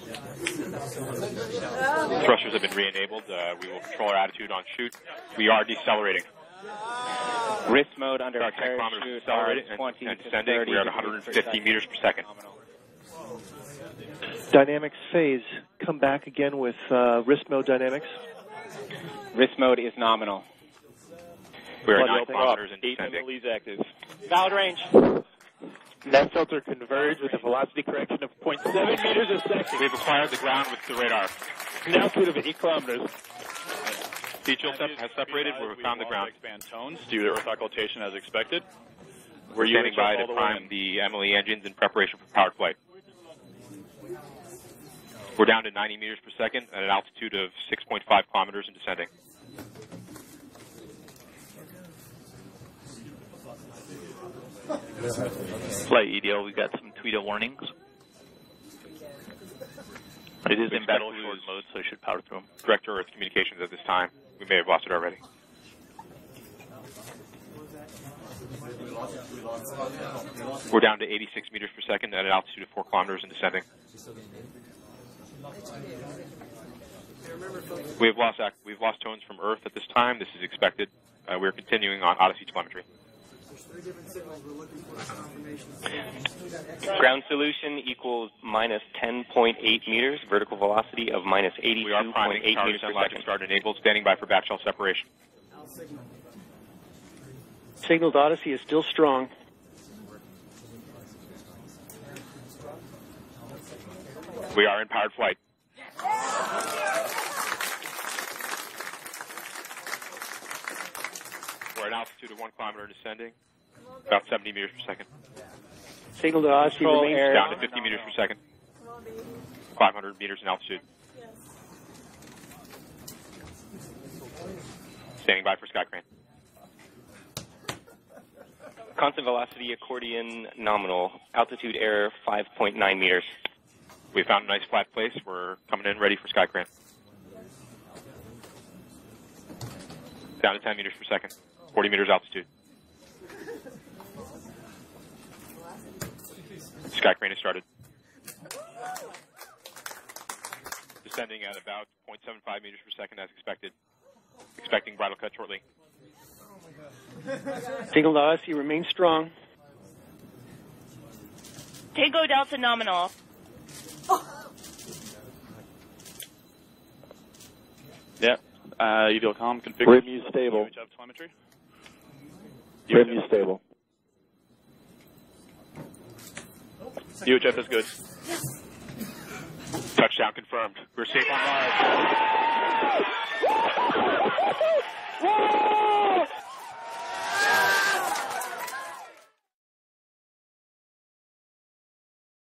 Thrusters have been re-enabled. We will control our attitude on chute. We are decelerating. Wrist mode under Our 10 kilometers decelerated and descending. We are at 150 meters per second. Dynamics phase. Come back again with wrist mode dynamics. Wrist mode is nominal. We are 9 kilometers and descending. Leads active. Valid range. Net filter converged with a velocity correction of 0.7 meters a second. We've acquired the ground with the radar. An altitude of 8 kilometers. Seat chill has separated. We've found the ground. Expand tones due to earth occultation as expected. We're standing by to prime the Emily engines in preparation for powered flight. We're down to 90 meters per second at an altitude of 6.5 kilometers and descending. Flight EDL, we've got some Tweedo warnings. It is in battle short mode, so it should power through them. Direct to Earth communications at this time. We may have lost it already. We're down to 86 meters per second at an altitude of 4 kilometers and descending. We've lost tones from Earth at this time. This is expected. We're continuing on Odyssey telemetry. Ground solution equals minus 10.8 meters, vertical velocity of minus 82.8 We are priming meters per second. start enabled, standing by for back shell separation. Signal to Odyssey is still strong. We are in powered flight. We're at altitude of 1 kilometer and descending, about 70 meters per second. Signal to Odyssey remains down to 50 meters per second, 500 meters in altitude. Standing by for sky crane. Constant velocity accordion nominal. Altitude error 5.9 meters. We found a nice flat place. We're coming in ready for sky crane. Down to 10 meters per second, 40 meters altitude. Sky crane has started. Descending at about 0.75 meters per second as expected. Expecting bridle cut shortly. Signal to Odyssey remains strong. Tango Delta nominal. Yep. EDLCOM configured. Rim stable. UHF telemetry. Rim stable. UHF is good. Touchdown confirmed. We're safe on Mars.